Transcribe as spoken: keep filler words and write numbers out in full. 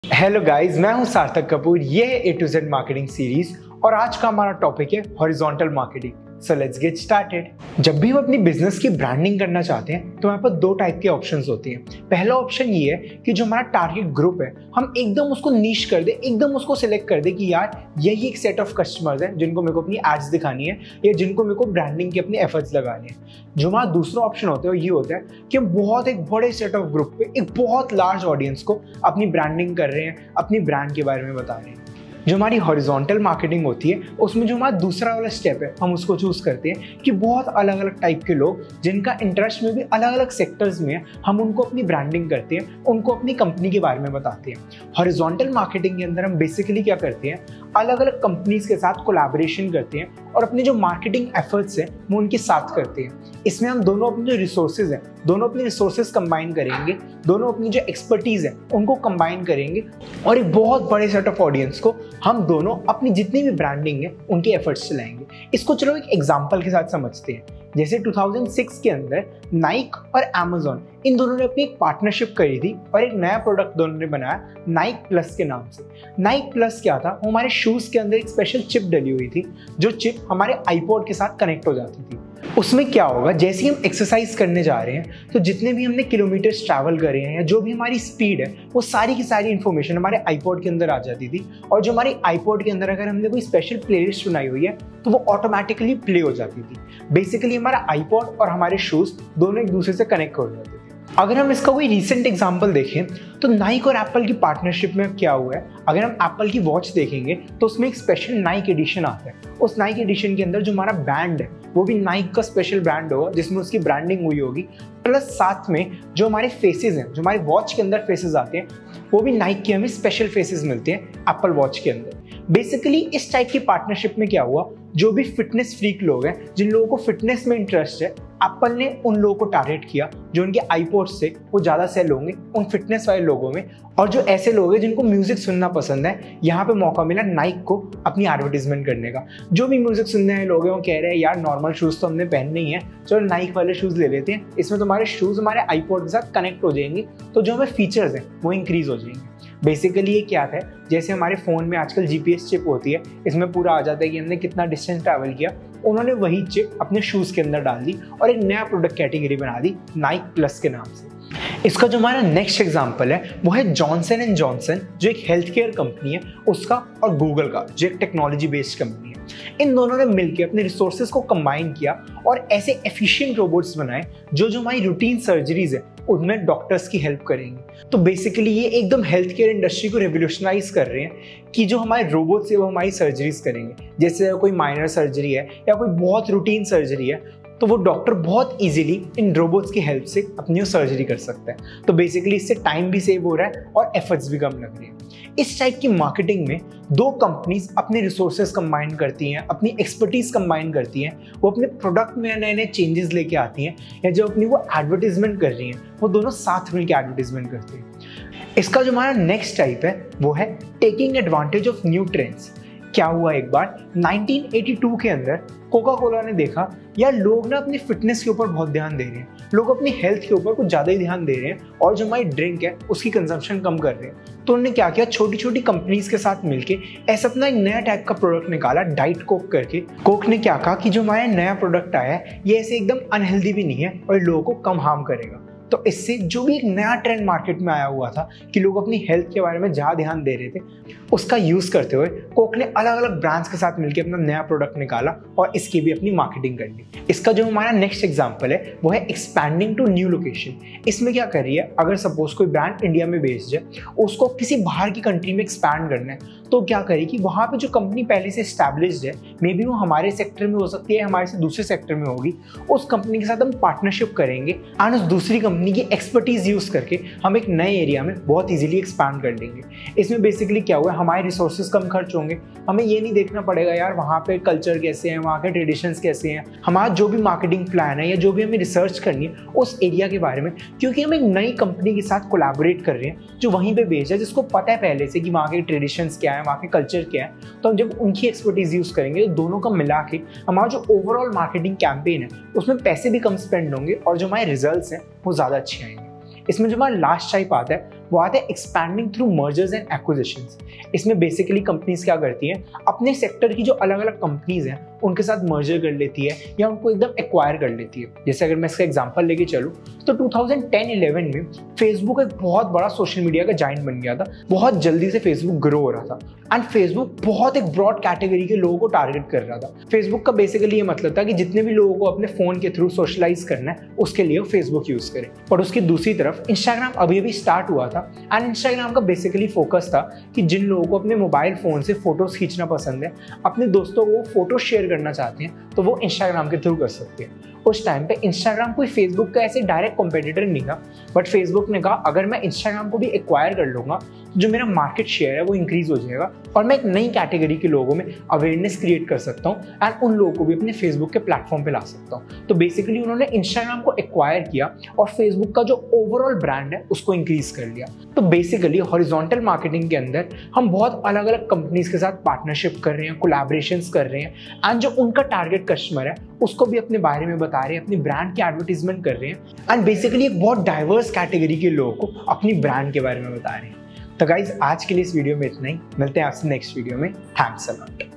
Hello guys, मैं हूं सार्थक कपूर। ये है A to Z marketing series और आज का हमारा टॉपिक है horizontal marketing. So let's get started. जब भी हम अपनी बिजनेस की ब्रांडिंग करना चाहते हैं तो हमारे पास दो टाइप के ऑप्शंस होते हैं। पहला ऑप्शन ये है कि जो हमारा टारगेट ग्रुप है हम एकदम उसको नीश कर दे, एकदम उसको सिलेक्ट कर दे कि यार यही एक सेट ऑफ कस्टमर्स हैं जिनको मेरे को अपनी एड्स दिखानी है या जिनको मेरे को ब्रांडिंग के अपने एफर्ट्स लगाने हैं। जो हमारा दूसरा ऑप्शन होता है वो ये होता है कि हम बहुत एक बड़े सेट ऑफ ग्रुप पे एक बहुत लार्ज ऑडियंस को अपनी ब्रांडिंग कर रहे हैं, अपनी ब्रांड के बारे में बता रहे हैं। जो हमारी हॉरिजॉन्टल मार्केटिंग होती है उसमें जो हमारा दूसरा वाला स्टेप है हम उसको चूज करते हैं कि बहुत अलग अलग टाइप के लोग जिनका इंटरेस्ट में भी अलग अलग सेक्टर्स में है, हम उनको अपनी ब्रांडिंग करते हैं, उनको अपनी कंपनी के बारे में बताते हैं। हॉरिजॉन्टल मार्केटिंग के अंदर हम बेसिकली क्या करते हैं, अलग अलग कंपनीज के साथ कोलैबोरेशन करते हैं और अपने जो मार्केटिंग एफर्ट्स हैं वो उनके साथ करते हैं। इसमें हम दोनों अपने जो रिसोर्सेज हैं दोनों अपने रिसोर्सेज कंबाइन करेंगे, दोनों अपनी जो एक्सपर्टीज है उनको कंबाइन करेंगे और एक बहुत बड़े सेट ऑफ ऑडियंस को हम दोनों अपनी जितनी भी ब्रांडिंग है उनके एफर्ट्स चलाएंगे। इसको चलो एक एग्जांपल के साथ समझते हैं। जैसे दो हज़ार छह के अंदर नाइक और अमेज़न इन दोनों ने अपनी एक पार्टनरशिप करी थी और एक नया प्रोडक्ट दोनों ने बनाया नाइक प्लस के नाम से। नाइक प्लस क्या था, वो हमारे शूज के अंदर एक स्पेशल चिप डली हुई थी जो चिप हमारे आईपॉड के साथ कनेक्ट हो जाती थी। उसमें क्या होगा, जैसे ही हम एक्सरसाइज करने जा रहे हैं तो जितने भी हमने किलोमीटर्स ट्रैवल करे हैं या जो भी हमारी स्पीड है वो सारी की सारी इन्फॉर्मेशन हमारे आईपॉड के अंदर आ जाती थी। और जो हमारी आईपॉड के अंदर अगर हमने कोई स्पेशल प्लेलिस्ट बनाई हुई है तो वो ऑटोमेटिकली प्ले हो जाती थी। बेसिकली हमारा आईपॉड और हमारे शूज दोनों एक दूसरे से कनेक्ट हो जाते थे। अगर हम इसका कोई रीसेंट एग्जांपल देखें तो नाइक और एप्पल की पार्टनरशिप में क्या हुआ है, अगर हम एप्पल की वॉच देखेंगे तो उसमें एक स्पेशल नाइक एडिशन आता है। उस नाइक एडिशन के अंदर जो हमारा बैंड है वो भी नाइक का स्पेशल ब्रांड होगा जिसमें उसकी ब्रांडिंग हुई होगी, प्लस साथ में जो हमारे फेसेस हैं, जो हमारे वॉच के अंदर फेसेस आते हैं वो भी नाइक के हमें स्पेशल फेसेस मिलते हैं एप्पल वॉच के अंदर। बेसिकली इस टाइप की पार्टनरशिप में क्या हुआ, जो भी फिटनेस फ्रीक लोग हैं, जिन लोगों को फिटनेस में इंटरेस्ट है, एप्पल ने उन लोगों को टारगेट किया जो उनके आईपॉड से वो ज़्यादा सेल होंगे उन फिटनेस वाले लोगों में। और जो ऐसे लोग हैं जिनको म्यूजिक सुनना पसंद है, यहाँ पे मौका मिला नाइक को अपनी एडवर्टीजमेंट करने का। जो भी म्यूजिक सुनने वाले लोग हैं वो कह रहे हैं यार नॉर्मल शूज़ तो हमने पहनने ही है, चलो नाइक वाले शूज़ ले लेते हैं, इसमें तुम्हारे शूज़ हमारे आईपॉड के साथ कनेक्ट हो जाएंगे तो जो हमें फीचर्स हैं वो इंक्रीज हो जाएंगे। बेसिकली ये क्या है, जैसे हमारे फ़ोन में आजकल जीपीएस चिप होती है, इसमें पूरा आ जाता है कि हमने कितना डिस्टेंस ट्रैवल किया। उन्होंने वही चिप अपने शूज़ के अंदर डाल दी और एक नया प्रोडक्ट कैटेगरी बना दी नाइक प्लस के नाम से। इसका जो हमारा नेक्स्ट एग्जांपल है वो है जॉनसन एंड जॉनसन, जो एक हेल्थ केयर कंपनी है उसका, और गूगल का जो एक टेक्नोलॉजी बेस्ड कंपनी है। इन दोनों ने मिलकर अपने रिसोर्सेज को कंबाइन किया और ऐसे एफिशिएंट रोबोट्स बनाए जो जो हमारी रूटीन सर्जरीज है उनमें डॉक्टर्स की हेल्प करेंगे। तो बेसिकली ये एकदम हेल्थ केयर इंडस्ट्री को रेवोल्यूशनाइज कर रहे हैं कि जो हमारे रोबोट्स है वो हमारी सर्जरीज करेंगे। जैसे कोई माइनर सर्जरी है या कोई बहुत रूटीन सर्जरी है तो वो डॉक्टर बहुत इजीली इन रोबोट्स की हेल्प से अपनी सर्जरी कर सकता है। तो बेसिकली इससे टाइम भी सेव हो रहा है और एफर्ट्स भी कम लग रहे हैं। इस टाइप की मार्केटिंग में दो कंपनीज अपने रिसोर्सेज कंबाइन करती हैं, अपनी एक्सपर्टीज कंबाइन करती हैं, वो अपने प्रोडक्ट में नए नए चेंजेस लेके आती हैं या जो अपनी वो एडवर्टीजमेंट कर रही हैं वो दोनों साथ मिलकर एडवर्टीजमेंट करती हैं। इसका जो हमारा नेक्स्ट टाइप है वो है taking advantage of new trends. क्या हुआ, एक बार नाइनटीन एटी टू के अंदर कोका कोला ने देखा यार लोग ना अपनी फिटनेस के ऊपर बहुत ध्यान दे रहे हैं, लोग अपनी हेल्थ के ऊपर कुछ ज़्यादा ही ध्यान दे रहे हैं और जो हमारी ड्रिंक है उसकी कंजम्पशन कम कर रहे हैं। तो उन्होंने क्या किया, छोटी छोटी कंपनीज के साथ मिलके ऐसा अपना एक नया टाइप का प्रोडक्ट निकाला, डाइट कोक करके। कोक ने क्या कहा कि जो हमारा नया प्रोडक्ट आया है ये ऐसे एकदम अनहेल्दी भी नहीं है और लोगों को कम हार्म करेगा। तो इससे जो भी एक नया ट्रेंड मार्केट में आया हुआ था कि लोग अपनी हेल्थ के बारे में ज़्यादा ध्यान दे रहे थे, उसका यूज़ करते हुए कोक ने अलग अलग ब्रांड्स के साथ मिलकर अपना नया प्रोडक्ट निकाला और इसकी भी अपनी मार्केटिंग कर ली। इसका जो हमारा नेक्स्ट एग्जांपल है वो है एक्सपैंडिंग टू न्यू लोकेशन। इसमें क्या कर रही है, अगर सपोज कोई ब्रांड इंडिया में बेस्ड है, उसको किसी बाहर की कंट्री में एक्सपैंड करना है तो क्या करेगी, वहाँ पे जो कंपनी पहले से एस्टैब्लिश्ड है, मे बी वो हमारे सेक्टर में हो सकती है, हमारे से दूसरे सेक्टर में होगी, उस कंपनी के साथ हम पार्टनरशिप करेंगे एंड उस दूसरी कंपनी की एक्सपर्टीज यूज करके हम एक नए एरिया में बहुत इजीली एक्सपैंड कर लेंगे। इसमें बेसिकली क्या हुआ, हमारे रिसोर्सेज कम खर्च होंगे, हमें ये नहीं देखना पड़ेगा यार वहाँ पे कल्चर कैसे हैं, वहाँ के ट्रेडिशंस कैसे हैं। हमारा जो भी मार्केटिंग प्लान है या जो भी हमें रिसर्च करनी है उस एरिया के बारे में, क्योंकि हम एक नई कंपनी के साथ कोलैबोरेट कर रहे हैं जो वहीं पे बेस्ड है, जिसको पता है पहले से कि वहाँ के ट्रेडिशंस क्या है, वहाँ के कल्चर क्या है। तो हम जब उनकी एक्सपर्टीज यूज करेंगे तो दोनों का मिला के हमारा जो ओवरऑल मार्केटिंग कैंपेन है उसमें पैसे भी कम स्पेंड होंगे और जो हमारे रिजल्ट्स हैं वो ज़्यादा अच्छे आएंगे। इसमें जो हमारा लास्ट टाइप आता है वो आता है expanding through mergers and acquisitions. इसमें बेसिकली कंपनीज क्या करती हैं, अपने सेक्टर की जो अलग अलग कंपनीज हैं उनके साथ मर्जर कर लेती है या उनको एकदम एक्वायर कर लेती है। जैसे अगर मैं इसका एग्जांपल लेके चलूँ तो टू थाउजेंड टेन इलेवन में फेसबुक एक बहुत बड़ा सोशल मीडिया का जाइंट बन गया था। बहुत जल्दी से फेसबुक ग्रो हो रहा था एंड फेसबुक बहुत एक ब्रॉड कैटेगरी के लोगों को टारगेट कर रहा था। फेसबुक का बेसिकली ये मतलब था कि जितने भी लोगों को अपने फोन के थ्रू सोशलाइज करना है उसके लिए वो फेसबुक यूज करें। और उसकी दूसरी तरफ इंस्टाग्राम अभी अभी स्टार्ट हुआ था एंड इंस्टाग्राम का बेसिकली फोकस था कि जिन लोगों को अपने मोबाइल फोन से फोटोज खींचना पसंद है, अपने दोस्तों को फोटो शेयर करना चाहते हैं, तो वो इंस्टाग्राम के थ्रू कर सकते हैं। उस टाइम पे इंस्टाग्राम कोई फेसबुक का ऐसे डायरेक्ट कॉम्पिटिटर नहीं था, बट फेसबुक ने कहा अगर मैं इंस्टाग्राम को भी एक्वायर कर लूंगा तो जो मेरा मार्केट शेयर है वो इंक्रीज हो जाएगा और मैं एक नई कैटेगरी के लोगों में अवेयरनेस क्रिएट कर सकता हूँ एंड उन लोगों को भी अपने फेसबुक के प्लेटफॉर्म पे ला सकता हूँ। तो बेसिकली उन्होंने इंस्टाग्राम को एक्वायर किया और फेसबुक का जो ओवरऑल ब्रांड है उसको इंक्रीज कर लिया। तो बेसिकली हॉरिजॉन्टल मार्केटिंग के अंदर हम बहुत अलग अलग कंपनीज के साथ पार्टनरशिप कर रहे हैं, कोलैबोरेशंस कर रहे हैं एंड जो उनका टारगेट कस्टमर है उसको भी अपने बारे में बता रहे हैं, अपनी ब्रांड की एडवर्टीजमेंट कर रहे हैं एंड बेसिकली एक बहुत डाइवर्स कैटेगरी के लोगों को अपनी ब्रांड के बारे में बता रहे हैं। तो गाइज आज के लिए इस वीडियो में इतना ही, मिलते हैं आपसे नेक्स्ट वीडियो में। Thanks a lot.